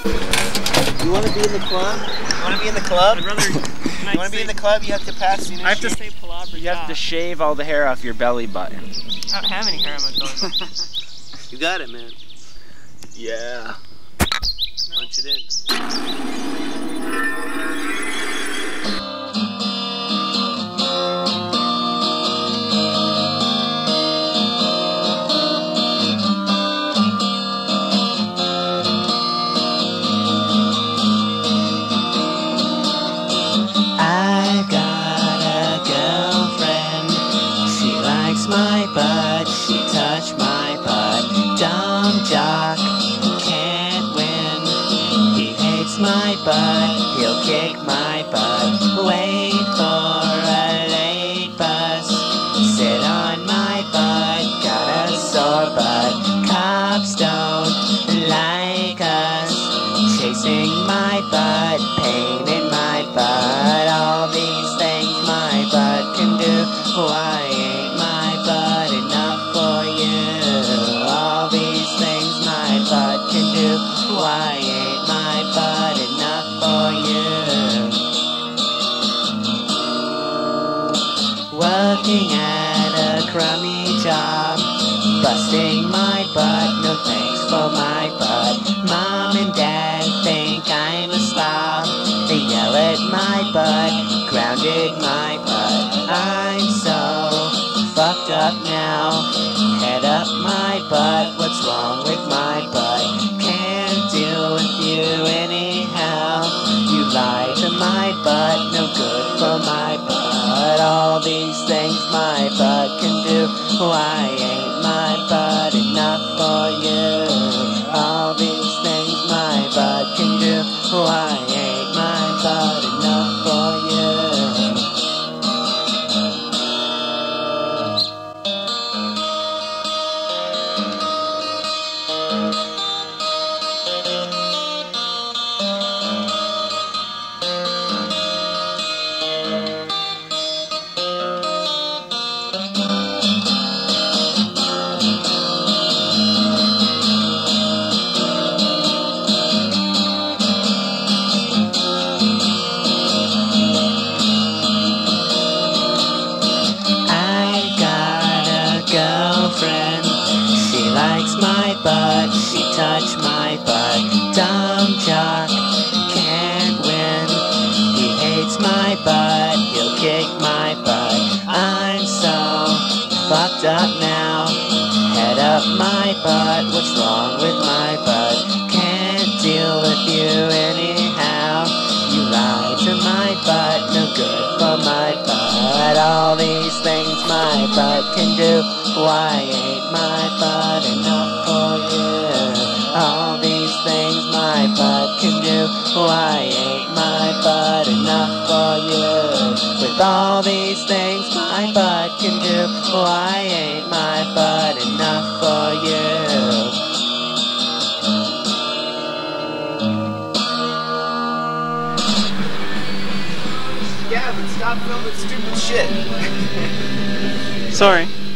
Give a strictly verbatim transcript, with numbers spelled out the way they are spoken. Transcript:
You want to be in the club? You want to be in the club? I'd rather. You want to be in the club? You have to pass the I have to say palabra. You have to shave all the hair off your belly button. I don't have any hair on my belly button. You got it, man. Yeah. No. Punch it in. My butt, she touched my butt. Dumb jock, can't win. He hates my butt, he'll kick my butt. Wait for a late bus. Sit on my butt, got a sore butt. Cops don't like us. Chasing my butt, pain in my butt. All these things my butt can do. Why ain't my butt enough for you? All these things my butt can do. Why ain't my butt enough for you? Working at a crummy job, busting my butt, no thanks for my butt. Mom and dad think I'm a slob. They yell at my butt, grounded my butt. I'm so fucked up now. Head up my butt, what's wrong with my butt? Can't deal with you anyhow. You lie to my butt, no good for my butt. All these things my butt can do. Why ain't my butt enough for you? All these things my butt can do. Why ain't my butt enough for you? Girlfriend, she likes my butt, she touched my butt. Dumb jock, can't win. He hates my butt, he'll kick my butt. I'm so fucked up now. Head up my butt, what's wrong with my butt? Can't deal with you anyhow. You lie to my butt, no good for my butt. All these things my butt can do. Why ain't my butt enough for you? All these things my butt can do. Why ain't my butt enough for you? With all these things my butt can do. Why ain't my butt enough for you? Yeah, but stop filming stupid shit. Sorry.